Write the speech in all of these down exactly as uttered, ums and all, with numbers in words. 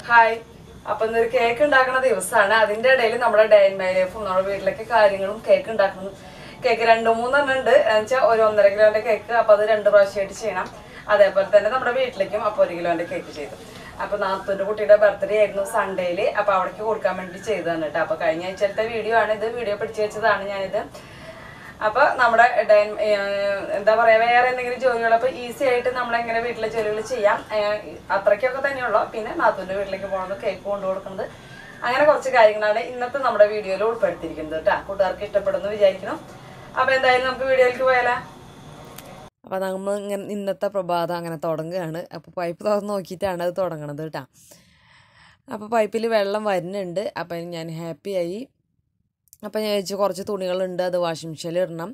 Hi. അപ്പം ഇന്നൊരു cake ഉണ്ടാക്കുന്ന ദിവസമാണ്. അതിൻ്റെ ഇടയിൽ നമ്മുടെ ഡേ ഇൻ മൈ ലൈഫും നമ്മുടെ വീട്ടിലൊക്കെ കാര്യങ്ങളും കേക്ക് ഉണ്ടാക്കണം. കേക്ക് രണ്ട് മൂന്നെണ്ണം ഉണ്ട് എന്നുവെച്ചാൽ ഒരു ഒന്നര കിലോൻ്റെ കേക്ക്. അപ്പോൾ അത് രണ്ട് പ്രാവശ്യമായിട്ട് ചെയ്യണം. അതേപോലെ തന്നെ നമ്മുടെ വീട്ടിലേക്കും അപ്പോൾ ഒരു കിലോൻ്റെ കേക്ക് ചെയ്തു. അപ്പോൾ നാത്തൂൻ്റെ കുട്ടിയുടെ ബർത്ത്ഡേ ആയിരുന്നു സൺഡേയിൽ. അപ്പോൾ അവിടേക്ക് കൊടുക്കാൻ വേണ്ടി ചെയ്തതാണ് കേട്ടോ. അപ്പോൾ കഴിഞ്ഞ ആഴ്ചത്തെ വീഡിയോ ആണ് ഇത്. വീഡിയോ പിടിച്ച് വെച്ചതാണ് ഞാനിത്. അപ്പോൾ നമ്മുടെ എന്താ പറയുക, വേറെ എന്തെങ്കിലും ജോലികൾ അപ്പോൾ ഈസി ആയിട്ട് നമ്മളെങ്ങനെ വീട്ടിലെ ജോലികൾ ചെയ്യാം, അത്രയ്ക്കൊക്കെ തന്നെയുള്ളൂ. പിന്നെ നാത്തൂൻ്റെ വീട്ടിലേക്ക് പോകുന്നത്, കേക്ക് കൊണ്ടു കൊടുക്കുന്നത്, അങ്ങനെ കുറച്ച് കാര്യങ്ങളാണ് ഇന്നത്തെ നമ്മുടെ വീഡിയോയിൽ ഉൾപ്പെടുത്തിയിരിക്കുന്നത് കേട്ടോ. കൂട്ടുകാർക്ക് ഇഷ്ടപ്പെടുന്നു വിചാരിക്കണം. അപ്പോൾ എന്തായാലും നമുക്ക് വീഡിയോയിലേക്ക് പോയാലോ. അപ്പോൾ നമ്മൾ ഇങ്ങനെ ഇന്നത്തെ പ്രഭാതം അങ്ങനെ തുടങ്ങുകയാണ്. അപ്പോൾ പൈപ്പ് തുറന്ന് നോക്കിയിട്ടാണ് അത് തുടങ്ങണത് കേട്ടോ. അപ്പോൾ പൈപ്പിൽ വെള്ളം വരുന്നുണ്ട്. അപ്പം ഞാൻ ഹാപ്പിയായി. അപ്പം ഞാൻ വെച്ച് കുറച്ച് തുണികളുണ്ട്, അത് വാഷിംഗ് മെഷീനിൽ ഇടണം.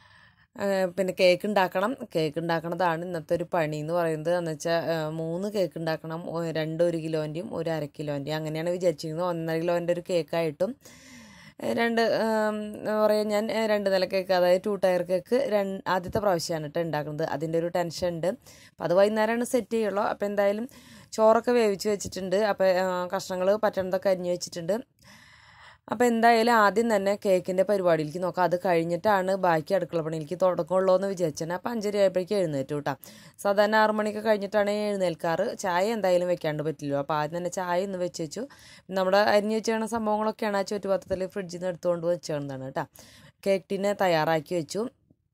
പിന്നെ കേക്ക് ഉണ്ടാക്കണം. കേക്ക് ഉണ്ടാക്കണതാണ് ഇന്നത്തെ ഒരു പണി എന്ന് പറയുന്നത്. എന്ന് വെച്ചാൽ മൂന്ന് കേക്ക് ഉണ്ടാക്കണം. രണ്ട് ഒരു കിലോൻ്റെയും ഒരു അര കിലോൻ്റെയും അങ്ങനെയാണ് വിചാരിച്ചിരുന്നത്. ഒന്നര കിലോൻ്റെ ഒരു കേക്കായിട്ടും രണ്ട് എന്താ പറയുക, ഞാൻ രണ്ട് നില കേക്ക്, അതായത് ടു ടയർ കേക്ക് രണ്ട് ആദ്യത്തെ പ്രാവശ്യമാണ് കേട്ടോ ഉണ്ടാക്കുന്നത്. അതിൻ്റെ ഒരു ടെൻഷൻ ഉണ്ട്. അപ്പോൾ അത് വൈകുന്നേരമാണ് സെറ്റ് ചെയ്യുള്ളൂ. അപ്പോൾ എന്തായാലും ചോറൊക്കെ വേവിച്ച് വെച്ചിട്ടുണ്ട്. അപ്പോൾ കഷ്ണങ്ങൾ പറ്റണതൊക്കെ അരിഞ്ഞ് വെച്ചിട്ടുണ്ട്. അപ്പോൾ എന്തായാലും ആദ്യം തന്നെ കേക്കിൻ്റെ പരിപാടിയിലേക്ക് നോക്കാം. അത് കഴിഞ്ഞിട്ടാണ് ബാക്കി അടുക്കള പണിയിലേക്ക് തുടങ്ങുള്ളൂ എന്ന് വിചാരിച്ചാണ്. അപ്പോൾ അഞ്ചര ആയപ്പോഴേക്കും എഴുന്നേറ്റു കേട്ടോ. സാധാരണ ആറ് മണിക്ക് കഴിഞ്ഞിട്ടാണ് എഴുന്നേൽക്കാറ്. ചായ എന്തായാലും വെക്കാണ്ട് പറ്റില്ലോ. അപ്പോൾ ആദ്യം തന്നെ ചായ ഒന്ന് വെച്ച് വെച്ചു. നമ്മുടെ അരിഞ്ഞ് വെച്ചാണ് സംഭവങ്ങളൊക്കെയാണ് ആ ചുറ്റുപാത്രത്തിൽ ഫ്രിഡ്ജിൽ നിന്ന് എടുത്തുകൊണ്ട് വെച്ചതാണ് കേട്ടോ. കേക്ക് ടിന്നെ തയ്യാറാക്കി വെച്ചു.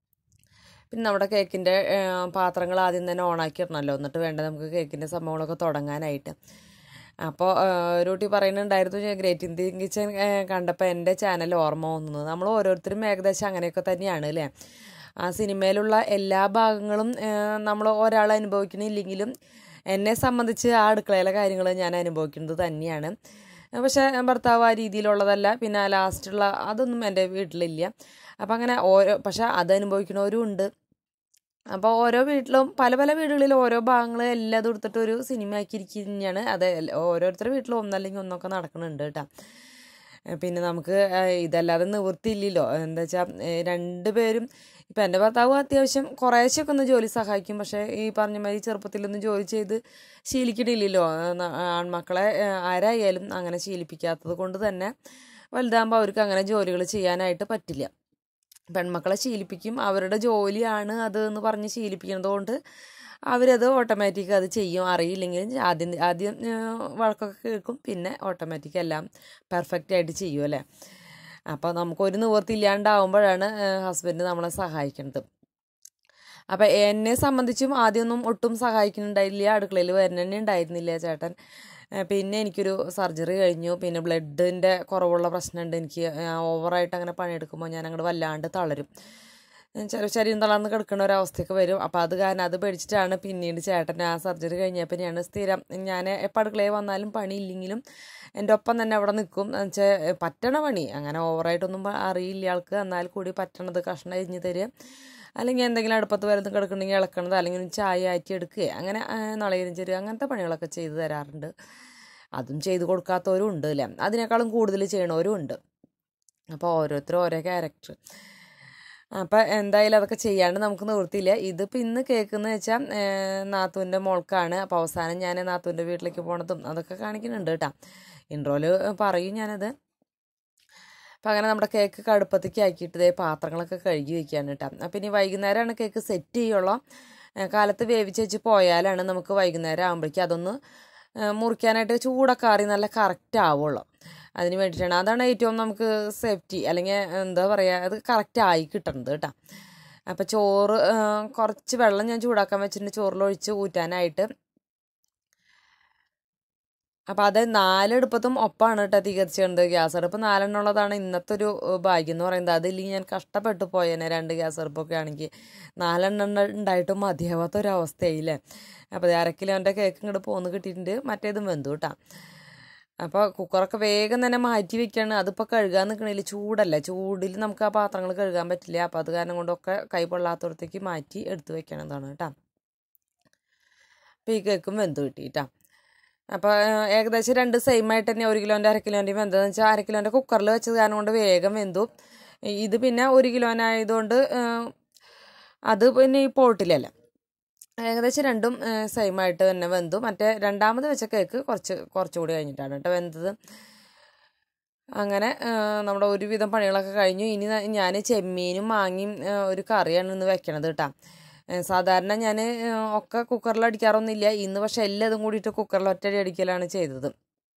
പിന്നെ നമ്മുടെ കേക്കിൻ്റെ പാത്രങ്ങൾ ആദ്യം തന്നെ ഓണാക്കി ഇടണമല്ലോ, എന്നിട്ട് വേണ്ട നമുക്ക് കേക്കിൻ്റെ സംഭവങ്ങളൊക്കെ തുടങ്ങാനായിട്ട്. അപ്പോൾ ഒരു കുട്ടി പറയുന്നുണ്ടായിരുന്നു, ഗ്രേറ്റ് ഇന്ത്യൻ കിച്ചൻ കണ്ടപ്പോൾ എൻ്റെ ചാനൽ ഓർമ്മ വന്നത്. നമ്മൾ ഓരോരുത്തരും ഏകദേശം അങ്ങനെയൊക്കെ തന്നെയാണ് അല്ലേ. ആ സിനിമയിലുള്ള എല്ലാ ഭാഗങ്ങളും നമ്മൾ ഒരാൾ അനുഭവിക്കണില്ലെങ്കിലും എന്നെ സംബന്ധിച്ച് ആ അടുക്കളയിലെ കാര്യങ്ങൾ ഞാൻ അനുഭവിക്കുന്നത് തന്നെയാണ്. പക്ഷേ ഭർത്താവ് ആ രീതിയിലുള്ളതല്ല. പിന്നെ ലാസ്റ്റുള്ള അതൊന്നും എൻ്റെ വീട്ടിലില്ല. അപ്പം അങ്ങനെ ഓരോ പക്ഷെ അത് അനുഭവിക്കണവരും ഉണ്ട്. അപ്പോൾ ഓരോ വീട്ടിലും പല പല വീടുകളിൽ ഓരോ ഭാഗങ്ങൾ എല്ലാം കൊടുത്തിട്ട് ഒരു സിനിമ ആക്കിയിരിക്കുന്നതാണ്. അത് ഓരോരുത്തരുടെ വീട്ടിലും ഒന്നല്ലെങ്കിൽ ഒന്നൊക്കെ നടക്കുന്നുണ്ട് കേട്ടോ. പിന്നെ നമുക്ക് ഇതല്ലാതെ നിവൃത്തിയില്ലല്ലോ. എന്താ വെച്ചാൽ രണ്ട് പേരും ഇപ്പം എൻ്റെ ഭർത്താവ് അത്യാവശ്യം കുറേശ്ശൊക്കെ ഒന്ന് ജോലി സഹായിക്കും. പക്ഷേ ഈ പറഞ്ഞ മാതിരി ചെറുപ്പത്തിലൊന്നും ജോലി ചെയ്ത് ശീലിക്കണില്ലല്ലോ. ആൺമക്കളെ ആരായാലും അങ്ങനെ ശീലിപ്പിക്കാത്തത് കൊണ്ട് തന്നെ വലുതാകുമ്പോൾ അവർക്ക് അങ്ങനെ ജോലികൾ ചെയ്യാനായിട്ട് പറ്റില്ല. പെൺമക്കളെ ശീലിപ്പിക്കും, അവരുടെ ജോലിയാണ് അത് എന്ന് പറഞ്ഞ് ശീലിപ്പിക്കുന്നത് കൊണ്ട് അവരത് ഓട്ടോമാറ്റിക് അത് ചെയ്യും. അറിയില്ലെങ്കിലും ആദ്യം ആദ്യം വഴക്കൊക്കെ കേൾക്കും, പിന്നെ ഓട്ടോമാറ്റിക് എല്ലാം പെർഫെക്റ്റ് ആയിട്ട് ചെയ്യും അല്ലേ. അപ്പോൾ നമുക്കൊരു നിവൃത്തി ഇല്ലാണ്ടാവുമ്പോഴാണ് ഹസ്ബൻഡ് നമ്മളെ സഹായിക്കുന്നത്. അപ്പോൾ എന്നെ സംബന്ധിച്ചും ആദ്യമൊന്നും ഒട്ടും സഹായിക്കുന്നുണ്ടായില്ല, അടുക്കളയിൽ വരുന്നതന്നെ ഉണ്ടായിരുന്നില്ല ചേട്ടൻ. പിന്നെ എനിക്കൊരു സർജറി കഴിഞ്ഞു. പിന്നെ ബ്ലഡിൻ്റെ കുറവുള്ള പ്രശ്നമുണ്ട് എനിക്ക്. ഓവറായിട്ട് അങ്ങനെ പണിയെടുക്കുമ്പോൾ ഞാൻ അങ്ങോട്ട് വല്ലാണ്ട് തളരും, ചെറിയ ശരീരം തളർന്ന് കിടക്കുന്ന ഒരവസ്ഥയൊക്കെ വരും. അപ്പോൾ അത് കാരണം അത് പേടിച്ചിട്ടാണ് പിന്നീട് ചേട്ടൻ ആ സർജറി കഴിഞ്ഞപ്പോൾ ഞാൻ സ്ഥിരം ഞാൻ എപ്പോൾ അടുക്കളയിൽ വന്നാലും പണിയില്ലെങ്കിലും എൻ്റെ ഒപ്പം തന്നെ അവിടെ നിൽക്കും. എന്ന് വെച്ചാൽ പറ്റണ പണി അങ്ങനെ ഓവറായിട്ടൊന്നും അറിയില്ല ആൾക്ക്, എന്നാൽ കൂടി പറ്റണത് കഷ്ണം അരിഞ്ഞ് തരിക, അല്ലെങ്കിൽ എന്തെങ്കിലും അടുപ്പത്ത് വരുന്ന കിടക്കണമെങ്കിൽ ഇളക്കണത്, അല്ലെങ്കിൽ ചായ ആറ്റി എടുക്കുക, അങ്ങനെ നളയിലും ചെരുക, അങ്ങനത്തെ പണികളൊക്കെ ചെയ്ത് തരാറുണ്ട്. അതും ചെയ്ത് കൊടുക്കാത്തവരും ഉണ്ട് അല്ലേ, അതിനേക്കാളും കൂടുതൽ ചെയ്യണവരും ഉണ്ട്. അപ്പോൾ ഓരോരുത്തരും ഓരോ ക്യാരക്ടർ. അപ്പം എന്തായാലും അതൊക്കെ ചെയ്യാണ്ട് നമുക്ക് നിവൃത്തിയില്ല. ഇതിപ്പോൾ ഇന്ന് കേൾക്കുന്നത് വെച്ചാൽ നാത്തൂൻ്റെ മോൾക്കാണ്. അപ്പോൾ അവസാനം ഞാൻ നാത്തൂൻ്റെ വീട്ടിലേക്ക് പോണതും അതൊക്കെ കാണിക്കുന്നുണ്ട് കേട്ടോ. ഇൻട്രോയിൽ പറയും ഞാനത്. അപ്പം അങ്ങനെ നമ്മുടെ കേക്ക് കടുപ്പത്തേക്ക് ആക്കിയിട്ട് ഇതേ പാത്രങ്ങളൊക്കെ കഴുകി വയ്ക്കുകയാണ് കേട്ടോ. അപ്പം ഇനി വൈകുന്നേരമാണ് കേക്ക് സെറ്റ് ചെയ്യുള്ളൂ. കാലത്ത് വേവിച്ച് വെച്ച് പോയാലാണ് നമുക്ക് വൈകുന്നേരം ആകുമ്പോഴേക്കും അതൊന്ന് മുറിക്കാനായിട്ട് ചൂടൊക്കെ ആറി നല്ല കറക്റ്റ് ആവുള്ളൂ. അതിന് വേണ്ടിയിട്ടാണ്, അതാണ് ഏറ്റവും നമുക്ക് സേഫ്റ്റി, അല്ലെങ്കിൽ എന്താ പറയുക, അത് കറക്റ്റ് ആയി കിട്ടണത് കേട്ടോ. അപ്പം ചോറ് കുറച്ച് വെള്ളം ഞാൻ ചൂടാക്കാൻ വെച്ചിട്ടുണ്ട് ചോറിലൊഴിച്ച് ഊറ്റാനായിട്ട്. അപ്പം അത് നാലെടുപ്പത്തും ഒപ്പമാണ് കേട്ടോ തീ കത്തിച്ചത്. ഗ്യാസ് അടുപ്പ് നാലെണ്ണം ഉള്ളതാണ് ഇന്നത്തെ ഒരു ഭാഗ്യം എന്ന് പറയുന്നത്. അതില്ലെങ്കിൽ ഞാൻ കഷ്ടപ്പെട്ടു പോയേനെ. രണ്ട് ഗ്യാസ് അടുപ്പൊക്കെ ആണെങ്കിൽ നാലെണ്ണം ഉണ്ടായിട്ടും മതിയാവാത്തൊരവസ്ഥയില്ലേ. അപ്പോൾ അര കിലോൻ്റെ കേക്ക് ഇങ്ങോട്ട് പോന്ന് കിട്ടിയിട്ടുണ്ട്. മറ്റേതും വെന്തു കേട്ടോ. അപ്പോൾ കുക്കറൊക്കെ വേഗം തന്നെ മാറ്റി വെക്കുകയാണ്. അതിപ്പോൾ കഴുകാൻ നിൽക്കണില്ല, ചൂടല്ലേ, ചൂടിൽ നമുക്ക് ആ പാത്രങ്ങൾ കഴുകാൻ പറ്റില്ല. അപ്പോൾ അത് കാരണം കൊണ്ടൊക്കെ കൈ പൊള്ളാത്തടത്തേക്ക് മാറ്റി എടുത്ത് വെക്കണതാണ് കേട്ടോ. അപ്പോൾ ഈ കേക്കും വെന്ത് കിട്ടി കേട്ടോ. അപ്പോൾ ഏകദേശം രണ്ട് സെയിം ആയിട്ട് തന്നെ ഒരു കിലോൻ്റെ അര കിലോൻ്റെയും വെന്തതെന്ന് വെച്ചാൽ അര കിലോൻ്റെ കുക്കറിൽ വെച്ചത് കാരണം കൊണ്ട് വേഗം വെന്തു. ഇത് പിന്നെ ഒരു കിലോനായതുകൊണ്ട് അത് പിന്നെ ഈ പോട്ടിലല്ല, ഏകദേശം രണ്ടും സെയിമായിട്ട് തന്നെ വെന്തു. മറ്റേ രണ്ടാമത് വെച്ച കേക്ക് കുറച്ച് കുറച്ചുകൂടി കഴിഞ്ഞിട്ടാണ് കേട്ടോ വെന്തത്. അങ്ങനെ നമ്മുടെ ഒരുവിധം പണികളൊക്കെ കഴിഞ്ഞു. ഇനി ഞാൻ ചെമ്മീനും മാങ്ങയും ഒരു കറിയാണ് ഇന്ന് വെക്കണത് കേട്ടോ. സാധാരണ ഞാൻ ഒക്കെ കുക്കറിൽ അടിക്കാറൊന്നുമില്ല. ഇന്ന് പക്ഷെ എല്ലാതും കൂടിയിട്ട് കുക്കറിൽ ഒറ്റടി അടിക്കലാണ് ചെയ്തത്.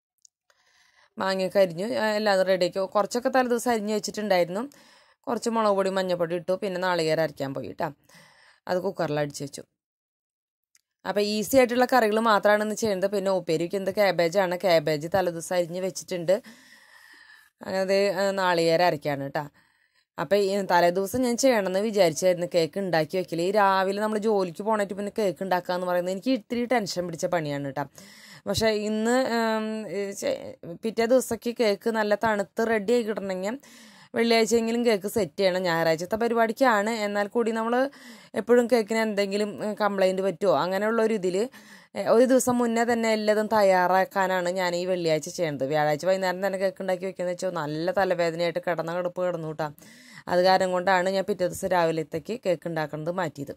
മാങ്ങയൊക്കെ അരിഞ്ഞു എല്ലാതും റെഡിയാക്കി. കുറച്ചൊക്കെ തലേ ദിവസം അരിഞ്ഞ് വെച്ചിട്ടുണ്ടായിരുന്നു. കുറച്ച് മുളക് പൊടി മഞ്ഞൾപ്പൊടി ഇട്ടു. പിന്നെ നാളികേരം അരയ്ക്കാൻ പോയി കേട്ടോ. അത് കുക്കറിൽ അടിച്ച് വെച്ചു. അപ്പോൾ ഈസി ആയിട്ടുള്ള കറികൾ മാത്രമാണ് ഇന്ന് ചെയ്യുന്നത്. പിന്നെ ഉപ്പേരിക്ക് എന്ത് ക്യാബേജാണ്. ക്യാബേജ് തലേദിവസം അരിഞ്ഞ് വെച്ചിട്ടുണ്ട്. അത് നാളികേരം അരയ്ക്കാണ് കേട്ടോ. അപ്പോൾ ഈ തലേദിവസം ഞാൻ ചെയ്യണമെന്ന് വിചാരിച്ചായിരുന്നു കേക്ക് ഉണ്ടാക്കി വെക്കില്ല. ഈ രാവിലെ നമ്മൾ ജോലിക്ക് പോകണമായിട്ട് പിന്നെ കേക്ക് ഉണ്ടാക്കുക എന്ന് പറയുന്നത് എനിക്ക് ഇത്തിരി ടെൻഷൻ പിടിച്ച പണിയാണ് കേട്ടോ. പക്ഷേ ഇന്ന് പിറ്റേ ദിവസത്തേക്ക് കേക്ക് നല്ല തണുത്ത് റെഡി ആയി കിട്ടണമെങ്കിൽ വെള്ളിയാഴ്ചയെങ്കിലും കേക്ക് സെറ്റ് ചെയ്യണം. ഞായറാഴ്ചത്തെ പരിപാടിക്കാണ്. എന്നാൽ കൂടി നമ്മൾ എപ്പോഴും കേക്കിന് എന്തെങ്കിലും കംപ്ലൈൻറ്റ് പറ്റുമോ അങ്ങനെയുള്ള ഒരു ഇതിൽ ഒരു ദിവസം മുന്നേ തന്നെ എല്ലാതും തയ്യാറാക്കാനാണ് ഞാൻ ഈ വെള്ളിയാഴ്ച ചെയ്യേണ്ടത്. വ്യാഴാഴ്ച വൈകുന്നേരം തന്നെ കേക്ക് ഉണ്ടാക്കി വെക്കുന്നത് വെച്ചാൽ നല്ല തലവേദനയായിട്ട് കിടന്ന കിടപ്പ് കിടന്നു കൂട്ടാ. അത് കാരണം കൊണ്ടാണ് ഞാൻ പിറ്റേ ദിവസം രാവിലത്തേക്ക് കേക്ക് ഉണ്ടാക്കുന്നത് മാറ്റിയത്.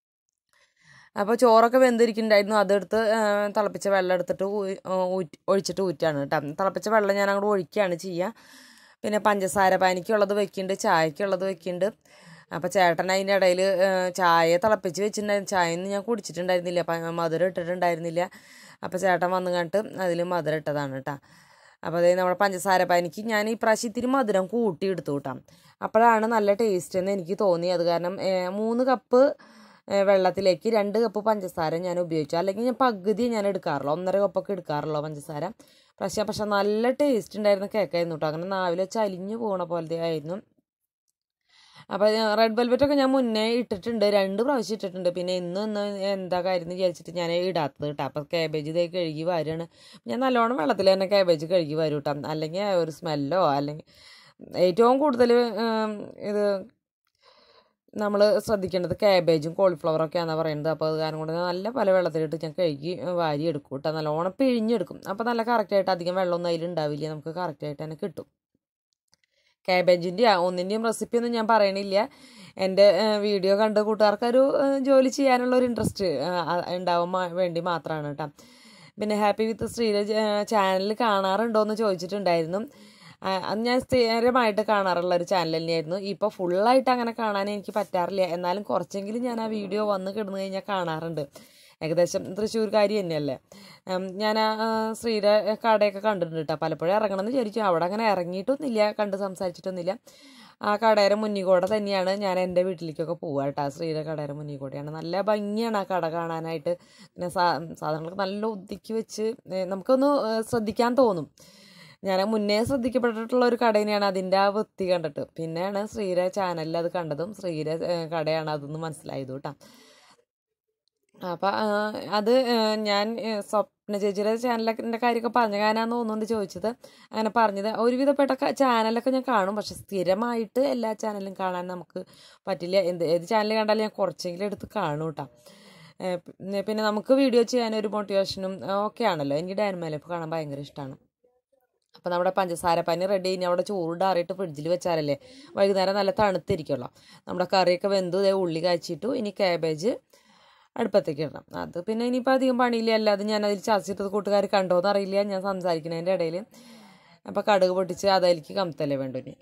അപ്പോൾ ചോറൊക്കെ വെന്തിരിക്കുന്നുണ്ടായിരുന്നു. അതെടുത്ത് തിളപ്പിച്ച വെള്ളം എടുത്തിട്ട് ഒഴിച്ചിട്ട് ഊറ്റാണ് കേട്ടോ. തിളപ്പിച്ച വെള്ളം ഞാൻ അങ്ങോട്ട് ഒഴിക്കുകയാണ് ചെയ്യുക. പിന്നെ പഞ്ചസാര പാനിക്കുള്ളത് വെക്കുന്നുണ്ട്, ചായക്കുള്ളത് വെക്കുന്നുണ്ട്. അപ്പോൾ ചേട്ടൻ അതിൻ്റെ ഇടയിൽ ചായ തിളപ്പിച്ച് വെച്ചിട്ടുണ്ടായിരുന്നു. ചായയൊന്നും ഞാൻ കുടിച്ചിട്ടുണ്ടായിരുന്നില്ല, മധുരം ഇട്ടിട്ടുണ്ടായിരുന്നില്ല. അപ്പോൾ ചേട്ടൻ വന്നു കണ്ടിട്ട് അതിൽ മധുരം ഇട്ടതാണ് കേട്ടോ. അപ്പോൾ അതായത് നമ്മുടെ പഞ്ചസാര പാനിക്ക് ഞാൻ ഈ പ്രാവശ്യം ഇത്തിരി മധുരം കൂട്ടി എടുത്തു കൂട്ടാം. അപ്പോഴാണ് നല്ല ടേസ്റ്റ് എന്ന് എനിക്ക് തോന്നി. അത് കാരണം മൂന്ന് കപ്പ് വെള്ളത്തിലേക്ക് രണ്ട് കപ്പ് പഞ്ചസാര ഞാൻ ഉപയോഗിച്ചു. അല്ലെങ്കിൽ ഞാൻ പകുതി ഞാൻ എടുക്കാറുള്ളൂ, ഒന്നര കപ്പൊക്കെ എടുക്കാറുള്ളൂ പഞ്ചസാര. പക്ഷേ പക്ഷെ നല്ല ടേസ്റ്റ് ഉണ്ടായിരുന്ന കേക്കായിരുന്നു കേട്ടോ. അങ്ങനെ നാവിലെ ചലിഞ്ഞു പോകണ പോലത്തെ ആയിരുന്നു. അപ്പോൾ റെഡ് വെൽവെറ്റൊക്കെ ഞാൻ മുന്നേ ഇട്ടിട്ടുണ്ട്, രണ്ട് പ്രാവശ്യം ഇട്ടിട്ടുണ്ട്. പിന്നെ ഇന്ന് ഇന്ന് എന്താ കാര്യം എന്ന് വിചാരിച്ചിട്ട് ഞാൻ ഇടാത്തത് കേട്ടോ. അപ്പോൾ കാബേജ് ഇതേ കഴുകി വാരുകയാണ്. ഞാൻ നല്ലോണം വെള്ളത്തിൽ തന്നെ കാബേജ് കഴുകി വരും കേട്ടോ. അല്ലെങ്കിൽ ഒരു സ്മെല്ലോ അല്ലെങ്കിൽ ഏറ്റവും കൂടുതൽ ഇത് നമ്മൾ ശ്രദ്ധിക്കേണ്ടത് കാബേജും കോളിഫ്ലവറൊക്കെയാണെന്ന് പറയുന്നത്. അപ്പോൾ അത് കാരണം കൊണ്ട് നല്ല പല വെള്ളത്തിലിട്ട് ഞാൻ കഴുകി വാരി എടുക്കും കേട്ടോ. നല്ലോണം പിഴിഞ്ഞെടുക്കും. അപ്പോൾ നല്ല കറക്റ്റായിട്ട് അധികം വെള്ളമൊന്നും അതിലുണ്ടാവില്ല, നമുക്ക് കറക്റ്റായിട്ട് തന്നെ കിട്ടും. കാബേജിൻ്റെ ഒന്നിൻ്റെയും റെസിപ്പിയൊന്നും ഞാൻ പറയണില്ല. എൻ്റെ വീഡിയോ കണ്ട കൂട്ടുകാർക്കൊരു ജോലി ചെയ്യാനുള്ള ഒരു ഇൻട്രസ്റ്റ് ഉണ്ടാവാൻ വേണ്ടി മാത്രമാണ് കേട്ടോ. പിന്നെ ഹാപ്പി വിത്ത് ശ്രീയുടെ ചാനൽ കാണാറുണ്ടോ എന്ന് ചോദിച്ചിട്ടുണ്ടായിരുന്നു. അത് ഞാൻ സ്ഥിരമായിട്ട് കാണാറുള്ള ഒരു ചാനൽ തന്നെയായിരുന്നു. ഇപ്പോൾ ഫുള്ളായിട്ട് അങ്ങനെ കാണാൻ എനിക്ക് പറ്റാറില്ല. എന്നാലും കുറച്ചെങ്കിലും ഞാൻ ആ വീഡിയോ വന്ന് കിടന്നു കഴിഞ്ഞാൽ കാണാറുണ്ട്. ഏകദേശം തൃശ്ശൂർക്കാരി തന്നെയല്ലേ. ഞാൻ ആ ശ്രീയുടെ കടയൊക്കെ കണ്ടിട്ടുണ്ട് കേട്ടോ. പലപ്പോഴും ഇറങ്ങണമെന്ന് വിചാരിച്ചു. അവിടെ അങ്ങനെ ഇറങ്ങിയിട്ടൊന്നുമില്ല, കണ്ട് സംസാരിച്ചിട്ടൊന്നുമില്ല. ആ കടയുടെ മുന്നിൽ തന്നെയാണ് ഞാൻ എൻ്റെ വീട്ടിലേക്കൊക്കെ പോവുക കേട്ടോ. ശ്രീയുടെ കടയുടെ മുന്നിൽ കൂടെയാണ്. നല്ല ഭംഗിയാണ് ആ കട കാണാനായിട്ട്. പിന്നെ സാ സാധനങ്ങളൊക്കെ നല്ല ഒതുക്കി വെച്ച് നമുക്കൊന്ന് ശ്രദ്ധിക്കാൻ തോന്നും. ഞാൻ മുന്നേ ശ്രദ്ധിക്കപ്പെട്ടിട്ടുള്ള ഒരു കട തന്നെയാണ് അതിൻ്റെ ആ വൃത്തി കണ്ടിട്ട്. പിന്നെയാണ് ശ്രീയുടെ ചാനലിൽ അത് കണ്ടതും ശ്രീയുടെ കടയാണ് അതെന്ന് മനസ്സിലായത് കേട്ടോ. അപ്പം അത് ഞാൻ സ്വപ്ന ചേച്ചിയുടെ ചാനലിൻ്റെ കാര്യമൊക്കെ പറഞ്ഞ കാനാന്ന് തോന്നുന്നുണ്ട് ചോദിച്ചത്. അങ്ങനെ പറഞ്ഞത് ഒരുവിധപ്പെട്ട ചാനലൊക്കെ ഞാൻ കാണും, പക്ഷെ സ്ഥിരമായിട്ട് എല്ലാ ചാനലും കാണാൻ നമുക്ക് പറ്റില്ല. എന്ത് ഏത് ചാനൽ കണ്ടാലും ഞാൻ കുറച്ചെങ്കിലും എടുത്ത് കാണും കേട്ടോ. പിന്നെ നമുക്ക് വീഡിയോ ചെയ്യാൻ ഒരു മോട്ടിവേഷനും ഒക്കെ ആണല്ലോ. എനിക്ക് ഡാൻമേലപ്പ് കാണാൻ ഭയങ്കര ഇഷ്ടമാണ്. അപ്പോൾ നമ്മുടെ പഞ്ചസാര പനി റെഡി കഴിഞ്ഞാൽ അവിടെ ചൂടാറിയിട്ട് ഫ്രിഡ്ജിൽ വെച്ചാലല്ലേ വൈകുന്നേരം നല്ല തണുത്തിരിക്കുമല്ലോ. നമ്മുടെ കറിയൊക്കെ വെന്തു ഉള്ളി കാച്ചിട്ടു. ഇനി കാബേജ് അടുപ്പത്തേക്ക് ഇടണം. അത് പിന്നെ ഇനിയിപ്പോൾ അധികം പണിയില്ല. അല്ലാതെ ഞാൻ അതിൽ ചതച്ചിട്ടത് കൂട്ടുകാർ കണ്ടോന്ന് അറിയില്ല ഞാൻ സംസാരിക്കുന്നതിൻ്റെ ഇടയിൽ. അപ്പോൾ കടുക് പൊട്ടിച്ച് അതിലേക്ക് കമത്തല്ലേ വേണ്ടു. ഇനി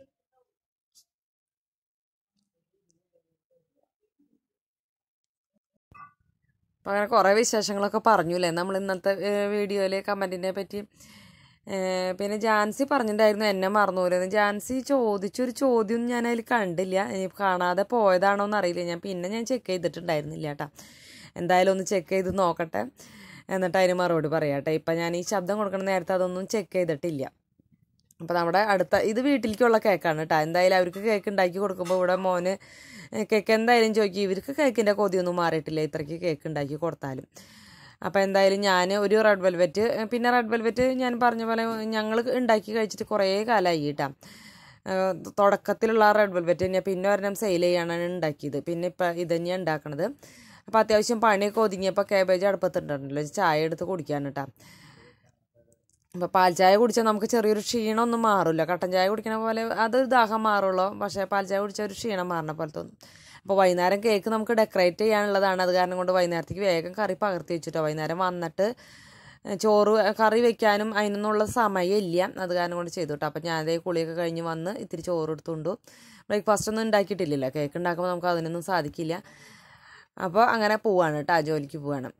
അപ്പോൾ അങ്ങനെ കുറേ വിശേഷങ്ങളൊക്കെ പറഞ്ഞില്ലേ നമ്മൾ ഇന്നത്തെ വീഡിയോയിൽ കമൻറ്റിനെ പറ്റി. പിന്നെ ജാൻസി പറഞ്ഞിട്ടുണ്ടായിരുന്നു എന്നെ മറന്നുപോലെന്ന്. ജാൻസി ചോദിച്ചൊരു ചോദ്യം ഞാൻ അതിൽ കണ്ടില്ല. ഇനി കാണാതെ പോയതാണോ എന്നറിയില്ല. ഞാൻ പിന്നെ ഞാൻ ചെക്ക് ചെയ്തിട്ടുണ്ടായിരുന്നില്ല കേട്ടോ. എന്തായാലും ഒന്ന് ചെക്ക് ചെയ്ത് നോക്കട്ടെ, എന്നിട്ട് അതിന് മറുപടി പറയാം കേട്ടോ. ഇപ്പം ഞാൻ ഈ ശബ്ദം കൊടുക്കുന്ന നേരത്തെ അതൊന്നും ചെക്ക് ചെയ്തിട്ടില്ല. അപ്പോൾ നമ്മുടെ അടുത്ത ഇത് വീട്ടിലേക്കുള്ള കേക്കാണ് കേട്ടോ. എന്തായാലും അവർക്ക് കേക്ക് ഉണ്ടാക്കി കൊടുക്കുമ്പോൾ ഇവിടെ മോന് കേക്ക് എന്തായാലും ചോദിക്കും. ഇവർക്ക് കേക്കിൻ്റെ കൊതിയൊന്നും മാറിയിട്ടില്ല ഇത്രയ്ക്ക് കേക്ക് ഉണ്ടാക്കി കൊടുത്താലും. അപ്പോൾ എന്തായാലും ഞാൻ ഒരു റെഡ് വെൽവെറ്റ്, പിന്നെ റെഡ് വെൽവെറ്റ് ഞാൻ പറഞ്ഞ പോലെ ഞങ്ങൾ ഉണ്ടാക്കി കഴിച്ചിട്ട് കുറേ കാലമായി കേട്ടോ. തുടക്കത്തിലുള്ള റെഡ് വെൽവെറ്റ് തന്നെയാണ്. പിന്നെ ഒരെണ്ണം സെയിൽ ചെയ്യാനാണ് ഉണ്ടാക്കിയത്. പിന്നെ ഇപ്പം ഇത് തന്നെയാണ് ഉണ്ടാക്കണത്. അപ്പോൾ അത്യാവശ്യം പണിയൊക്കെ ഒതുങ്ങിയപ്പോൾ കാബേജ് അടുപ്പത്തിട്ടുണ്ടല്ലോ, ചായ എടുത്ത് കുടിക്കാൻ കേട്ടോ. അപ്പോൾ പാൽ ചായ കുടിച്ചാൽ നമുക്ക് ചെറിയൊരു ക്ഷീണമൊന്നും മാറില്ല. കട്ടൻ ചായ കുടിക്കണ പോലെ അത് ദാഹം മാറുള്ളൂ. പക്ഷേ പാൽ ചായ കുടിച്ചാൽ ഒരു ക്ഷീണം മാറണ പോലെ തോന്നും. അപ്പോൾ വൈകുന്നേരം കേക്ക് നമുക്ക് ഡെക്കറേറ്റ് ചെയ്യാനുള്ളതാണ്. അത് കാരണം കൊണ്ട് വൈകുന്നേരത്തേക്ക് വേഗം കറി പകർത്തി വെച്ചിട്ടോ. വൈകുന്നേരം വന്നിട്ട് ചോറ് കറി വെക്കാനും അതിനൊന്നുള്ള സമയമില്ല. അത് കാരണം കൊണ്ട് ചെയ്തു കേട്ടോ. അപ്പോൾ ഞാനതേ കുളിയൊക്കെ കഴിഞ്ഞ് വന്ന് ഇത്തിരി ചോറ് എടുത്തുകൊണ്ടു. ബ്രേക്ക്ഫാസ്റ്റ് ഒന്നും ഉണ്ടാക്കിയിട്ടില്ലല്ലോ, കേക്ക് ഉണ്ടാക്കുമ്പോൾ നമുക്ക് അതിനൊന്നും സാധിക്കില്ല. അപ്പോൾ അങ്ങനെ പോവാണ് കേട്ടോ, ജോലിക്ക് പോവാണ്.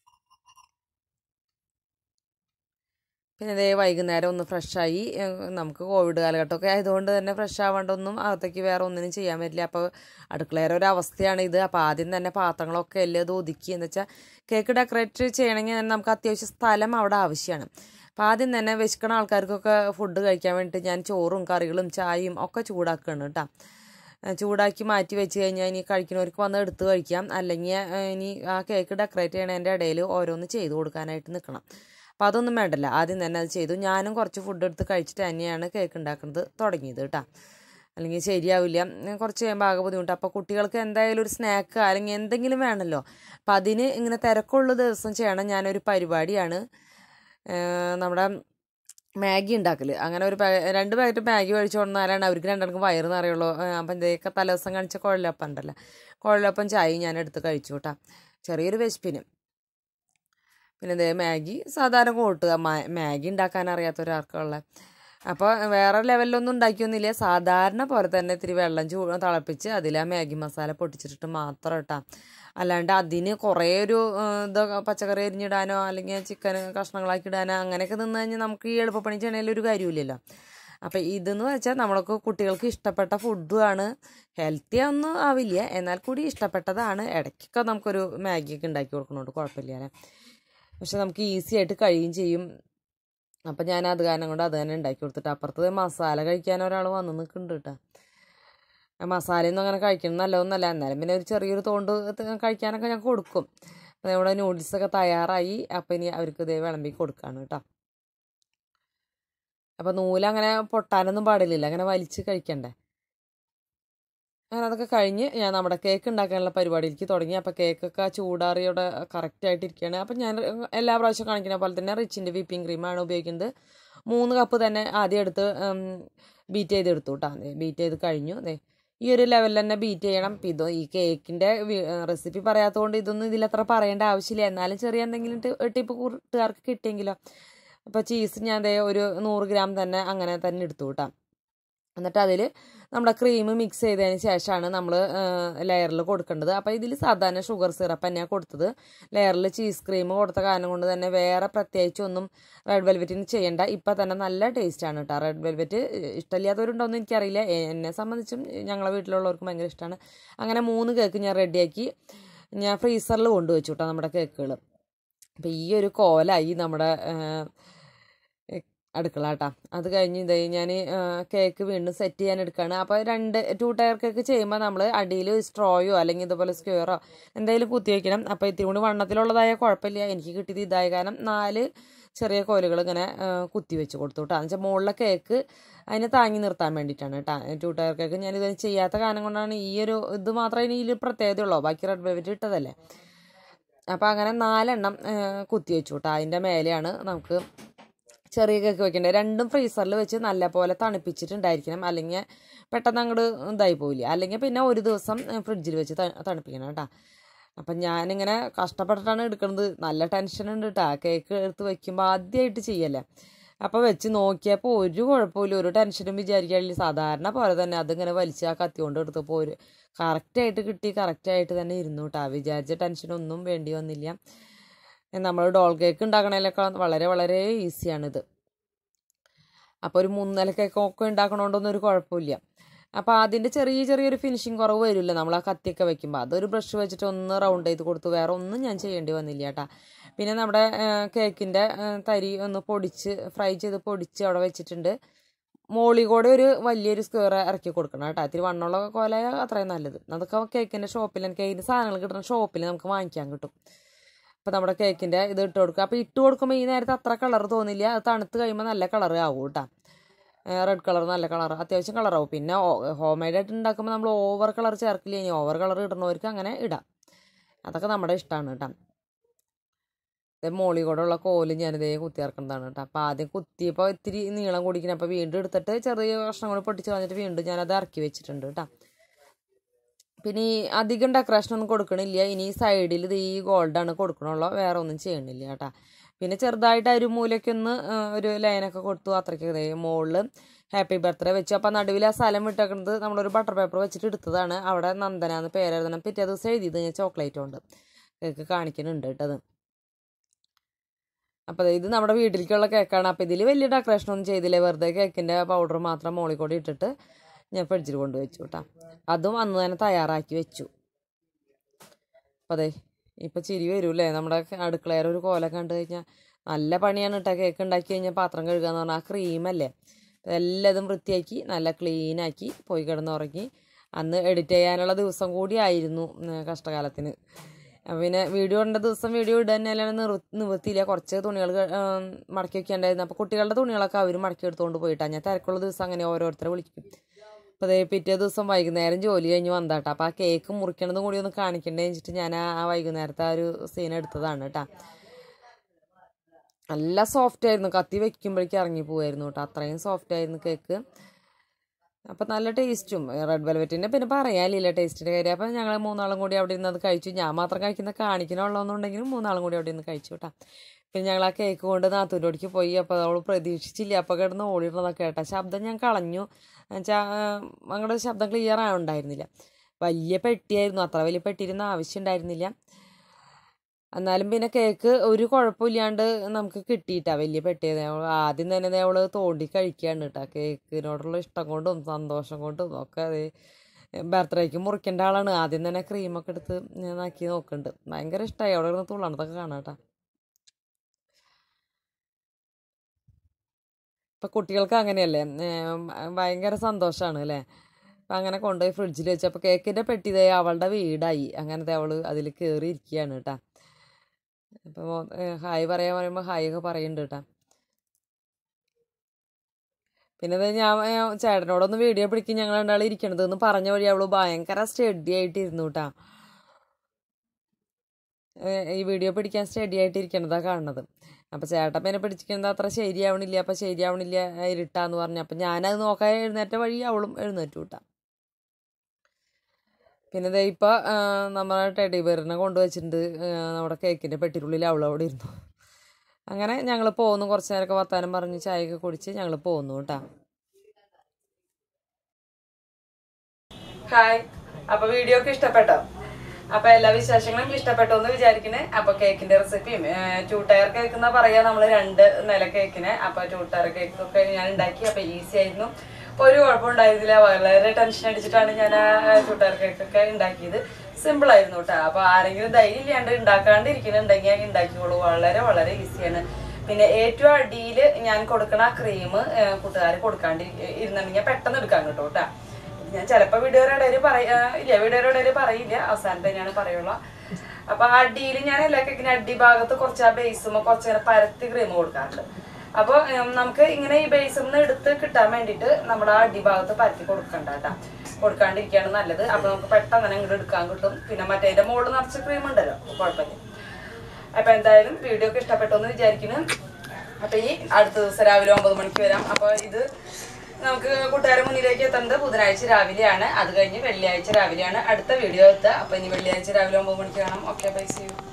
പിന്നെ ഇതേ വൈകുന്നേരം ഒന്ന് ഫ്രഷായി. നമുക്ക് കോവിഡ് കാലഘട്ടമൊക്കെ ആയതുകൊണ്ട് തന്നെ ഫ്രഷ് ആവേണ്ടൊന്നും അകത്തേക്ക് വേറെ ഒന്നിനും ചെയ്യാൻ പറ്റില്ല. അപ്പോൾ അടുക്കളയുടെ ഒരു അവസ്ഥയാണ് ഇത്. അപ്പോൾ ആദ്യം തന്നെ പാത്രങ്ങളൊക്കെ എല്ലാം ഇത് ഒതുക്കി. എന്ന് വെച്ചാൽ കേക്ക് ഡെക്കറേറ്റ് ചെയ്യണമെങ്കിൽ തന്നെ നമുക്ക് അത്യാവശ്യം സ്ഥലം അവിടെ ആവശ്യമാണ്. അപ്പോൾ ആദ്യം തന്നെ വിശക്കണ ആൾക്കാർക്കൊക്കെ ഫുഡ് കഴിക്കാൻ വേണ്ടിയിട്ട് ഞാൻ ചോറും കറികളും ചായയും ഒക്കെ ചൂടാക്കുകയാണ് കേട്ടോ. ചൂടാക്കി മാറ്റി വെച്ച് കഴിഞ്ഞാൽ ഇനി കഴിക്കുന്നവർക്ക് വന്ന് എടുത്ത് കഴിക്കാം. അല്ലെങ്കിൽ ഇനി ആ കേക്ക് ഡെക്കറേറ്റ് ചെയ്യണതിൻ്റെ ഇടയിൽ ഓരോന്ന് ചെയ്ത് കൊടുക്കാനായിട്ട് നിൽക്കണം. അപ്പോൾ അതൊന്നും വേണ്ടല്ല, ആദ്യം തന്നെ അത് ചെയ്തു. ഞാനും കുറച്ച് ഫുഡ് എടുത്ത് കഴിച്ചിട്ട് തന്നെയാണ് കേക്ക് ഉണ്ടാക്കുന്നത് തുടങ്ങിയത് കേട്ടോ. അല്ലെങ്കിൽ ശരിയാവില്ല, കുറച്ച് കഴിയുമ്പോൾ ആകെ ബുദ്ധിമുട്ട്. അപ്പോൾ കുട്ടികൾക്ക് എന്തായാലും ഒരു സ്നാക്ക് അല്ലെങ്കിൽ എന്തെങ്കിലും വേണമല്ലോ. അപ്പോൾ അതിന് ഇങ്ങനെ തിരക്കുള്ള ദിവസം ചെയ്യണം. ഞാനൊരു പരിപാടിയാണ് നമ്മുടെ മാഗി ഉണ്ടാക്കൽ. അങ്ങനെ ഒരു രണ്ട് പാക്കറ്റ് മാഗി കഴിച്ചു കൊണ്ടാലാണ് അവർക്ക് രണ്ടെണ്ണം വയറ് നിറയുള്ളൂ. അപ്പം ഇതൊക്കെ തലേദിവസം കാണിച്ച കുഴലപ്പം ഉണ്ടല്ലോ, കുഴലപ്പം ചായയും ഞാൻ എടുത്ത് കഴിച്ചു കേട്ടോ, ചെറിയൊരു വിശപ്പിന്. പിന്നെ ഇതേ മാഗി സാധാരണ കൂട്ടുക, മാഗി ഉണ്ടാക്കാൻ അറിയാത്ത ഒരാൾക്കുള്ള. അപ്പോൾ വേറെ ലെവലിലൊന്നും ഉണ്ടാക്കിയൊന്നുമില്ല, സാധാരണ പോലെ തന്നെ ഇത്തിരി വെള്ളം ചൂ തിളപ്പിച്ച് അതിൽ ആ മാഗി മസാല പൊട്ടിച്ചിട്ട് മാത്രം ഇട്ടാ. അല്ലാണ്ട് അതിന് കുറേ ഒരു ഇതൊക്കെ പച്ചക്കറി അരിഞ്ഞിടാനോ അല്ലെങ്കിൽ ചിക്കൻ കഷ്ണങ്ങളാക്കി ഇടാനോ അങ്ങനെയൊക്കെ നിന്ന് കഴിഞ്ഞാൽ നമുക്ക് ഈ എളുപ്പപ്പണി ചെയ്യണതിൽ ഒരു കാര്യമില്ലല്ലോ. അപ്പോൾ ഇതെന്ന് വെച്ചാൽ നമ്മൾക്ക് കുട്ടികൾക്ക് ഇഷ്ടപ്പെട്ട ഫുഡുമാണ്. ഹെൽത്തി ഒന്നും ആവില്ല, എന്നാൽ കൂടി ഇഷ്ടപ്പെട്ടതാണ്. ഇടയ്ക്കൊക്കെ നമുക്കൊരു മാഗിയൊക്കെ ഉണ്ടാക്കി കൊടുക്കണോണ്ട് കുഴപ്പമില്ല, പക്ഷെ നമുക്ക് ഈസി ആയിട്ട് കഴിയുകയും ചെയ്യും. അപ്പം ഞാൻ അത് കാരണം കൊണ്ട് അത് തന്നെ ഉണ്ടാക്കി കൊടുത്തിട്ട് അപ്പുറത്ത് മസാല കഴിക്കാൻ ഒരാൾ വന്ന് നിൽക്കുന്നുണ്ട് കേട്ടോ. മസാലയൊന്നും അങ്ങനെ കഴിക്കണം നല്ലതൊന്നുമല്ല, എന്നാലും പിന്നെ ഒരു ചെറിയൊരു തോണ്ട് കഴിക്കാനൊക്കെ ഞാൻ കൊടുക്കും. അപ്പം നമ്മുടെ നൂഡിൽസൊക്കെ തയ്യാറായി. അപ്പം ഇനി അവർക്ക് ഇതേ വിളമ്പി കൊടുക്കുകയാണ് കേട്ടോ. അപ്പം നൂലങ്ങനെ പൊട്ടാനൊന്നും പാടില്ലല്ലോ, അങ്ങനെ വലിച്ച് കഴിക്കണ്ടേ. അങ്ങനെ അതൊക്കെ കഴിഞ്ഞ് ഞാൻ നമ്മുടെ കേക്ക് ഉണ്ടാക്കാനുള്ള പരിപാടിയിലേക്ക് തുടങ്ങി. അപ്പോൾ കേക്കൊക്കെ ചൂടാറിയോടെ കറക്റ്റായിട്ടിരിക്കുകയാണ്. അപ്പം ഞാൻ എല്ലാ പ്രാവശ്യം കാണിക്കുന്ന പോലെ തന്നെ റിച്ചിൻ്റെ വിപ്പിംഗ് ക്രീമാണ് ഉപയോഗിക്കുന്നത്. മൂന്ന് കപ്പ് തന്നെ ആദ്യം എടുത്ത് ബീറ്റ് ചെയ്തെടുത്തു കേട്ടോ. ബീറ്റ് ചെയ്ത് കഴിഞ്ഞു. ഈ ഒരു ലെവലിൽ തന്നെ ബീറ്റ് ചെയ്യണം. ഇതോ ഈ കേക്കിൻ്റെ റെസിപ്പി പറയാത്തതുകൊണ്ട് ഇതൊന്നും ഇതിലത്ര പറയേണ്ട ആവശ്യമില്ല, എന്നാലും ചെറിയ എന്തെങ്കിലും ടിപ്പ് കൂട്ടുകാർക്ക് കിട്ടിയെങ്കിലോ. അപ്പോൾ ചീസ് ഞാൻ അതേ ഒരു നൂറ് ഗ്രാം തന്നെ അങ്ങനെ തന്നെ എടുത്തു കേട്ടോ. എന്നിട്ട് അതിൽ നമ്മുടെ ക്രീം മിക്സ് ചെയ്തതിന് ശേഷമാണ് നമ്മൾ ലെയറിൽ കൊടുക്കേണ്ടത്. അപ്പോൾ ഇതിൽ സാധാരണ ഷുഗർ സിറപ്പ് തന്നെയാണ് കൊടുത്തത്. ലെയറിൽ ചീസ് ക്രീം കൊടുത്ത കാരണം കൊണ്ട് തന്നെ വേറെ പ്രത്യേകിച്ചൊന്നും റെഡ് വെൽവെറ്റിന് ചെയ്യേണ്ട. ഇപ്പം തന്നെ നല്ല ടേസ്റ്റാണ് കേട്ടോ. റെഡ് വെൽവെറ്റ് ഇഷ്ടമില്ലാത്തവരുണ്ടോയെന്ന് എനിക്കറിയില്ല, എന്നെ സംബന്ധിച്ചും ഞങ്ങളെ വീട്ടിലുള്ളവർക്ക് ഭയങ്കര ഇഷ്ടമാണ്. അങ്ങനെ മൂന്ന് കേക്ക് ഞാൻ റെഡിയാക്കി ഞാൻ ഫ്രീസറിൽ കൊണ്ടുവച്ചു കേട്ടോ നമ്മുടെ കേക്കുകൾ. അപ്പോൾ ഈ ഒരു കോലായി നമ്മുടെ അടുക്കള കേട്ടോ. അത് കഴിഞ്ഞ് ഇതേ ഞാൻ കേക്ക് വീണ്ടും സെറ്റ് ചെയ്യാൻ എടുക്കുകയാണ്. അപ്പോൾ രണ്ട് ടു ടയർ കേക്ക് ചെയ്യുമ്പോൾ നമ്മൾ അടിയിൽ സ്ട്രോയോ അല്ലെങ്കിൽ ഇതുപോലെ സ്ക്വയറോ എന്തെങ്കിലും കുത്തി വയ്ക്കണം. അപ്പോൾ ഇത്തിരി കൂടി വണ്ണത്തിലുള്ളതായ കുഴപ്പമില്ല, എനിക്ക് കിട്ടിയത് ഇതായ കാരണം നാല് ചെറിയ കോലുകൾ ഇങ്ങനെ കുത്തി വെച്ച് കൊടുത്തു കേട്ടോ. എന്ന് വെച്ചാൽ മുകളിലെ കേക്ക് അതിനെ താങ്ങി നിർത്താൻ വേണ്ടിയിട്ടാണ് കേട്ടോ. ടു ടയർ കേക്ക് ഞാനിത് ചെയ്യാത്ത കാരണം കൊണ്ടാണ് ഈ ഒരു ഇത് മാത്രമേ ഇനി ഇതിൽ പ്രത്യേകതയുള്ളൂ, ബാക്കി റെഡ് വെൽവെറ്റ് ഇട്ടതല്ലേ. അപ്പോൾ അങ്ങനെ നാലെണ്ണം കുത്തി വെച്ചു കേട്ടോ. അതിൻ്റെ മേലെയാണ് നമുക്ക് ചെറിയ കേക്ക് വെക്കേണ്ടത്. രണ്ടും ഫ്രീസറിൽ വെച്ച് നല്ലപോലെ തണുപ്പിച്ചിട്ടുണ്ടായിരിക്കണം, അല്ലെങ്കിൽ പെട്ടെന്ന് അങ്ങോട്ട് ഇതായി പോവില്ല. അല്ലെങ്കിൽ പിന്നെ ഒരു ദിവസം ഫ്രിഡ്ജിൽ വെച്ച് തണുപ്പിക്കണം കേട്ടോ. അപ്പം ഞാനിങ്ങനെ കഷ്ടപ്പെട്ടിട്ടാണ് എടുക്കുന്നത്, നല്ല ടെൻഷൻ ഉണ്ട് കേട്ടോ. കേക്ക് എടുത്ത് വെക്കുമ്പോൾ ആദ്യമായിട്ട് ചെയ്യല്ലേ. അപ്പോൾ വെച്ച് നോക്കിയപ്പോൾ ഒരു കുഴപ്പമില്ല, ഒരു ടെൻഷനും വിചാരിക്കാനില്ല. സാധാരണ പോലെ തന്നെ അതിങ്ങനെ വലിച്ച് ആ കത്തി കൊണ്ട് എടുത്തപ്പോൾ ഒരു കറക്റ്റായിട്ട് കിട്ടി, കറക്റ്റായിട്ട് തന്നെ ഇരുന്നു കേട്ടോ. വിചാരിച്ച ടെൻഷനൊന്നും വേണ്ടി വന്നില്ല. നമ്മൾ ഡോൾ കേക്ക് ഉണ്ടാക്കണതിലൊക്കെ വളരെ വളരെ ഈസിയാണിത്. അപ്പോൾ ഒരു മൂന്നല കേക്കൊക്കെ ഉണ്ടാക്കണോണ്ടൊന്നും ഒരു കുഴപ്പമില്ല. അപ്പോൾ അതിൻ്റെ ചെറിയ ചെറിയൊരു ഫിനിഷിങ് കുറവ് വരില്ല നമ്മൾ ആ കത്തിയൊക്കെ വെക്കുമ്പോൾ. അതൊരു ബ്രഷ് വെച്ചിട്ട് ഒന്ന് റൗണ്ട് ചെയ്ത് കൊടുത്തു, വേറെ ഒന്നും ഞാൻ ചെയ്യേണ്ടി വന്നില്ല കേട്ടോ. പിന്നെ നമ്മുടെ കേക്കിൻ്റെ തരി ഒന്ന് പൊടിച്ച് ഫ്രൈ ചെയ്ത് പൊടിച്ച് അവിടെ വെച്ചിട്ടുണ്ട്. മോളി കൂടെ ഒരു വലിയൊരു സ്ക്വയർ ഇറക്കി കൊടുക്കണം കേട്ടോ. ഇത്തിരി വണ്ണമുള്ള കോലായ അത്രയും നല്ലത്. അതൊക്കെ കേക്കിൻ്റെ ഷോപ്പിൽ, കേക്കിൻ്റെ സാധനങ്ങൾ കിട്ടുന്ന ഷോപ്പിൽ നമുക്ക് വാങ്ങിക്കാൻ കിട്ടും. അപ്പോൾ നമ്മുടെ കേക്കിൻ്റെ ഇത് ഇട്ട് കൊടുക്കുക. അപ്പോൾ ഇട്ട് കൊടുക്കുമ്പോൾ ഈ നേരത്തെ അത്ര കളർ തോന്നില്ല, അത് തണുത്ത് കഴിയുമ്പോൾ നല്ല കളർ ആവും കേട്ടോ. റെഡ് കളർ നല്ല കളർ അത്യാവശ്യം കളറാവും. പിന്നെ ഹോം മെയ്ഡായിട്ട് ഉണ്ടാക്കുമ്പോൾ നമ്മൾ ഓവർ കളർ ചേർക്കില്ല, ഇനി ഓവർ കളർ ഇടുന്നവർക്ക് അങ്ങനെ ഇടാം, അതൊക്കെ നമ്മുടെ ഇഷ്ടമാണ് കേട്ടോ. മോളി കൂടെ ഉള്ള കോല് ഞാനിതേ കുത്തി ഇറക്കുന്നതാണ് കേട്ടോ. അപ്പോൾ ആദ്യം കുത്തിയപ്പോൾ ഇത്തിരി നീളം കുടിക്കണം, അപ്പോൾ വീണ്ടും എടുത്തിട്ട് ചെറിയ കഷ്ണം കൂടി പൊട്ടിച്ച് കളഞ്ഞിട്ട് വീണ്ടും ഞാനത് ഇറക്കി വെച്ചിട്ടുണ്ട് കേട്ടോ. പിന്നെ ഈ അധികം ഡെക്കറേഷനൊന്നും കൊടുക്കണില്ല. ഇനി സൈഡിൽ ഇത് ഈ ഗോൾഡാണ് കൊടുക്കണുള്ളൂ, വേറെ ഒന്നും ചെയ്യണില്ല കേട്ടോ. പിന്നെ ചെറുതായിട്ട് ഒരു മൂലയ്ക്ക് ഒന്ന് ഒരു ലൈനൊക്കെ കൊടുത്തു, അത്രയ്ക്ക്. മുകളിൽ ഹാപ്പി ബർത്ത്ഡേ വെച്ചു. അപ്പം നടുവിൽ ആ സ്ഥലം വിട്ടേക്കുന്നത് നമ്മളൊരു ബട്ടർ പേപ്പർ വെച്ചിട്ട് എടുത്തതാണ്. അവിടെ നന്ദനാന്ന് പേരെഴുതണം. പിറ്റേ ദിവസം എഴുതിയത് ഞാൻ ചോക്ലേറ്റ് കൊണ്ട് കേക്ക് കാണിക്കുന്നുണ്ട് കേട്ടത്. അപ്പോൾ ഇത് നമ്മുടെ വീട്ടിലേക്കുള്ള കേക്കാണ്. അപ്പോൾ ഇതിൽ വലിയ ഡെക്കറേഷനൊന്നും ചെയ്തില്ല, വെറുതെ കേക്കിൻ്റെ പൗഡർ മാത്രം മുകളിൽ കൂടി ഇട്ടിട്ട് ഞാൻ ഫ്രിഡ്ജിൽ കൊണ്ട് വെച്ചു കേട്ടോ. അതും അന്ന് തന്നെ തയ്യാറാക്കി വെച്ചു. അപ്പോൾ അതെ ഇപ്പോൾ ചിരി വരൂല്ലേ, നമ്മുടെ അടുക്കളയിൽ ഒരു കോല കണ്ടു കഴിഞ്ഞാൽ. നല്ല പണിയാണ് കേട്ടോ കേക്ക് ഉണ്ടാക്കി കഴിഞ്ഞാൽ പാത്രം കഴുകുക എന്ന് പറഞ്ഞാൽ. ആ ക്രീമല്ലേ, എല്ലാതും വൃത്തിയാക്കി നല്ല ക്ലീനാക്കി പോയി കിടന്നുറങ്ങി. അന്ന് എഡിറ്റ് ചെയ്യാനുള്ള ദിവസം കൂടി ആയിരുന്നു കഷ്ടകാലത്തിന്. പിന്നെ വീഡിയോ ഇടേണ്ട ദിവസം വീഡിയോ ഇടുക തന്നെയല്ലാണ്ട് നിവൃ നിവൃത്തിയില്ല. കുറച്ച് തുണികൾ മടക്കി വെക്കേണ്ടായിരുന്നു. അപ്പോൾ കുട്ടികളുടെ തുണികളൊക്കെ അവർ മടക്കി എടുത്തുകൊണ്ട് പോയിട്ടാണ്. ഞാൻ തിരക്കുള്ള ദിവസം അങ്ങനെ ഓരോരുത്തരെ വിളിക്കും. അപ്പോൾ അതേ പിറ്റേ ദിവസം വൈകുന്നേരം ജോലി കഴിഞ്ഞ് വന്നാട്ടോ. അപ്പോൾ ആ കേക്ക് മുറിക്കണതും കൂടി ഒന്ന് കാണിക്കണ്ടേ വെച്ചിട്ട് ഞാൻ ആ വൈകുന്നേരത്തെ ആ ഒരു സീൻ എടുത്തതാണ് കേട്ടോ. നല്ല സോഫ്റ്റ് ആയിരുന്നു, കത്തി വെക്കുമ്പോഴേക്കും ഇറങ്ങി പോവായിരുന്നു കേട്ടോ, അത്രയും സോഫ്റ്റ് ആയിരുന്നു കേക്ക്. അപ്പം നല്ല ടേസ്റ്റും. റെഡ് വെൽവെറ്റിൻ്റെ പിന്നെ പറയാനില്ല ടേസ്റ്റിൻ്റെ കാര്യം. അപ്പം ഞങ്ങൾ മൂന്നാളും കൂടി അവിടെ ഇരുന്ന് അത് കഴിച്ചു. ഞാൻ മാത്രം കഴിക്കുന്ന കാണിക്കണമുള്ളതെന്നുണ്ടെങ്കിലും മൂന്നാളും കൂടി അവിടെ നിന്ന് കഴിച്ചു കേട്ടോ. പിന്നെ ഞങ്ങൾ ആ കേക്ക് കൊണ്ട് നാത്തൂൻ്റെ ഓടിക്ക് പോയി. അപ്പോൾ അവൾ പ്രതീക്ഷിച്ചില്ല, അപ്പോൾ കിടന്ന് ഓടിയിടുന്നതൊക്കെ കേട്ടോ. ശബ്ദം ഞാൻ കളഞ്ഞു എന്നുവെച്ചാൽ ഞങ്ങളുടെ ശബ്ദം ക്ലിയർ ആവുണ്ടായിരുന്നില്ല. വലിയ പെട്ടിയായിരുന്നു, അത്ര വലിയ പെട്ടിയിരുന്ന ആവശ്യം ഉണ്ടായിരുന്നില്ല. എന്നാലും പിന്നെ കേക്ക് ഒരു കുഴപ്പമില്ലാണ്ട് നമുക്ക് കിട്ടിയിട്ടാ, വലിയ പെട്ടിയത്. ആദ്യം തന്നെ അവൾ തോണ്ടി കഴിക്കുകയാണ് കേട്ടോ. കേക്കിനോടുള്ള ഇഷ്ടം കൊണ്ടും സന്തോഷം കൊണ്ടും ഒക്കെ. അത് ബർത്ത്ഡേക്ക് മുറിക്കേണ്ട ആളാണ്. ആദ്യം തന്നെ ക്രീമൊക്കെ എടുത്ത് നാക്കി നോക്കുന്നുണ്ട്. ഭയങ്കര ഇഷ്ടമായി അവിടെ ഇരുന്ന് തുള്ളണതൊക്കെ കാണാം കേട്ടോ. ഇപ്പം കുട്ടികൾക്ക് അങ്ങനെയല്ലേ, ഭയങ്കര സന്തോഷമാണ് അല്ലേ. അപ്പം അങ്ങനെ കൊണ്ടുപോയി ഫ്രിഡ്ജിൽ വെച്ചു. അപ്പോൾ കേക്കിൻ്റെ പെട്ടി ഇതേ അവളുടെ വീടായി. അങ്ങനത്തെ അവൾ അതിൽ കയറി ഇരിക്കുകയാണ് കേട്ടോ. അപ്പോൾ ഹായ് പറയാൻ പറയുമ്പോൾ ഹായ് ഒക്കെ പറയുന്നുണ്ട് കേട്ടോ. പിന്നെ ഇത് ഞാൻ ചേട്ടനോടൊന്ന് വീഡിയോ പിടിക്കും ഞങ്ങൾ രണ്ടാളും ഇരിക്കണത് എന്ന് പറഞ്ഞ വഴി അവൾ ഭയങ്കര സ്റ്റഡി ആയിട്ടിരുന്നു കേട്ടോ. ഈ വീഡിയോ പിടിക്കാൻ സ്റ്റഡി ആയിട്ട് ഇരിക്കണതാണ് കാണുന്നത്. അപ്പോൾ ചേട്ടൻ പിന്നെ പിടിച്ചിരിക്കുന്നത് അത്ര ശരിയാവണില്ല. അപ്പോൾ ശരിയാവണില്ല ഇരുട്ടാന്ന് പറഞ്ഞു. അപ്പം ഞാനത് നോക്കാൻ എഴുന്നേറ്റ വഴി അവളും എഴുന്നേറ്റു കേട്ടോ. പിന്നെ ഇതേ ഇപ്പോൾ നമ്മുടെ ടെഡി ബെയറിനെ കൊണ്ടുവച്ചിട്ടുണ്ട് നമ്മുടെ കേക്കിൻ്റെ പെട്ടിനുള്ളിൽ. അവൾ അവിടെ ഇരുന്നു. അങ്ങനെ ഞങ്ങൾ പോകുന്നു. കുറച്ച് നേരമൊക്കെ വർത്താനം പറഞ്ഞ് ചായയൊക്കെ കുടിച്ച് ഞങ്ങൾ പോകുന്നു കേട്ടോ. ഹായ്, അപ്പോൾ വീഡിയോ ഒക്കെ ഇഷ്ടപ്പെട്ടോ? അപ്പോൾ എല്ലാ വിശേഷങ്ങളും ഇഷ്ടപ്പെട്ടോ എന്ന് വിചാരിക്കണേ. അപ്പോൾ കേക്കിൻ്റെ റെസിപ്പിയും ടൂ ടയർ കേക്ക് എന്നാ പറയാ നമ്മൾ, രണ്ട് നില കേക്കിന്. അപ്പോൾ ടൂ ടയർ കേക്കൊക്കെ ഞാൻ ഉണ്ടാക്കി. അപ്പോൾ ഈസി ആയിരുന്നു, ഒരു കുഴപ്പമുണ്ടായിരുന്നില്ല. വളരെ ടെൻഷൻ അടിച്ചിട്ടാണ് ഞാൻ ആ ടൂ ടയർ കേക്കൊക്കെ ഉണ്ടാക്കിയത്. സിമ്പിളായിരുന്നു കേട്ടോ. അപ്പോൾ ആരെങ്കിലും ധൈര്യം ഇല്ലാണ്ട് ഉണ്ടാക്കാണ്ടിരിക്കുന്നുണ്ടെങ്കിൽ ഉണ്ടാക്കിക്കോളൂ. വളരെ വളരെ ഈസിയാണ്. പിന്നെ ഏറ്റവും അടിയിൽ ഞാൻ കൊടുക്കണ ക്രീം കൂട്ടുകാർ കൊടുക്കാണ്ട് ഇരുന്നുണ്ടെങ്കിൽ പെട്ടെന്ന് എടുക്കാൻ കിട്ടും കേട്ടോ. ഞാൻ ചിലപ്പോൾ വീഡിയോയുടെ ഇടയിൽ പറയാ ഇല്ല വീഡിയോയുടെ ഇടയിൽ പറയില്ല, അവസാനത്തെ തന്നെയാണ് പറയുള്ളൂ. അപ്പോൾ അടിയിൽ ഞാൻ എല്ലാ കേക്കിന് അടി ഭാഗത്ത് കുറച്ച് ആ ബേസുമ്പോൾ കുറച്ച് നേരം പരത്തി ക്രീം കൊടുക്കാറുണ്ട്. അപ്പോൾ നമുക്ക് ഇങ്ങനെ ഈ ബേസിൽ നിന്ന് എടുത്ത് കിട്ടാൻ വേണ്ടിയിട്ട് നമ്മുടെ ആ അടിഭാഗത്ത് പരത്തി കൊടുക്കണ്ട കേട്ടോ, കൊടുക്കാണ്ടിരിക്കുകയാണ് നല്ലത്. അപ്പോൾ നമുക്ക് പെട്ടെന്ന് തന്നെ ഇങ്ങോട്ട് എടുക്കാൻ കിട്ടും. പിന്നെ മറ്റേതിൻ്റെ മുകളിൽ നിറച്ച് ക്രീം ഉണ്ടല്ലോ, കുഴപ്പമില്ല. അപ്പോൾ എന്തായാലും വീഡിയോ ഒക്കെ ഇഷ്ടപ്പെട്ടു എന്ന് വിചാരിക്കുന്നു. അപ്പോൾ ഈ അടുത്ത ദിവസം രാവിലെ ഒമ്പത് മണിക്ക് വരാം. അപ്പോൾ ഇത് നമുക്ക് കൂട്ടുകാരെ മുന്നിലേക്ക് എത്തേണ്ടത് ബുധനാഴ്ച രാവിലെയാണ്. അത് കഴിഞ്ഞ് വെള്ളിയാഴ്ച രാവിലെയാണ് അടുത്ത വീഡിയോ എത്തുക. അപ്പോൾ ഇനി വെള്ളിയാഴ്ച രാവിലെ ഒമ്പത് മണിക്ക് കാണാം. Okay, bye, see U.